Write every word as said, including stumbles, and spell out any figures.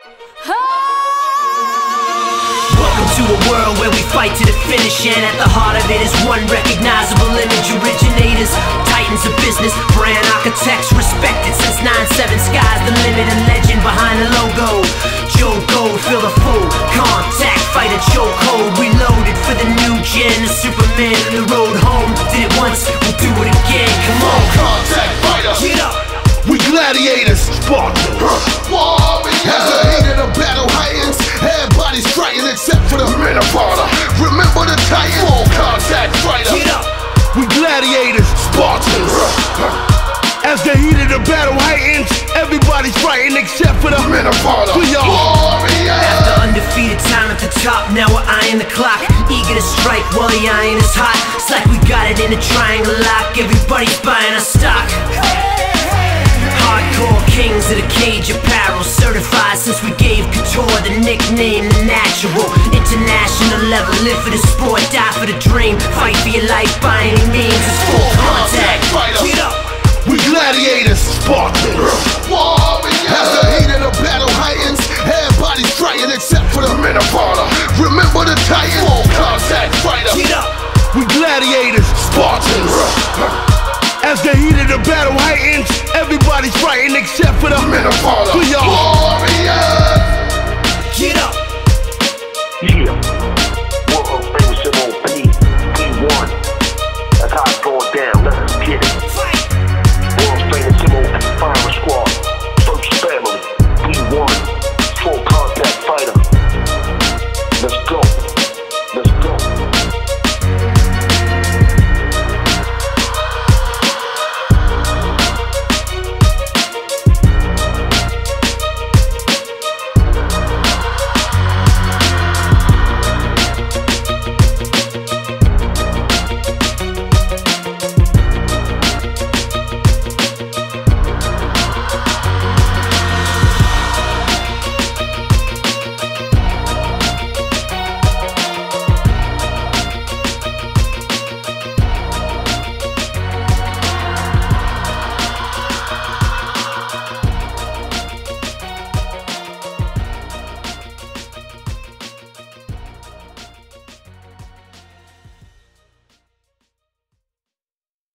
Welcome to a world where we fight to the finish, and at the heart of it is one recognizable image. Originators, titans of business, brand architects, respected since nine seven. Sky's the limit, a legend behind the logo. Joe Gold, feel the full contact, fight a chokehold. Reloaded for the new gen, the Superman on the road home. Did it once, we'll do it again. Come on, contact fighter, get up. We gladiators, Spartans. Warriors. As the heat of the battle heightens, everybody's frightened except for the men of honor. Remember the Titans. Full contact fighter, Get up. we gladiators, Spartans. As the heat of the battle heightens, everybody's frightened except for the men of honor. We are warriors. After undefeated time at the top, now we're eyeing the clock, eager to strike while the iron is hot. It's like we got it in a triangle lock. Everybody's buying our stock. Hardcore kings of the cage apparel, certified since we gave Couture the nickname The Natural. International level, live for the sport, die for the dream, fight for your life by any means. It's full contact. Get up. We gladiators, Spartans. Warriors. As the heat of the battle heightens, everybody's frightened except for the men of honor. Remember the Titans. Full contact fighter. Get up. We gladiators, Spartans. As the heat of the battle heightens, everybody's frightened except for the men of honor. We are warriors. Get up.